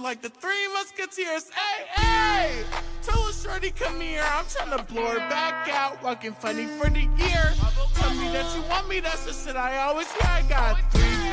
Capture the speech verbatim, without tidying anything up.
like the Three Musketeers. Hey, hey! Tell a shorty come here, I'm tryna blow her back out. Rockin' funny for the year. Tell me that you want me, that's the shit I always hear. I got three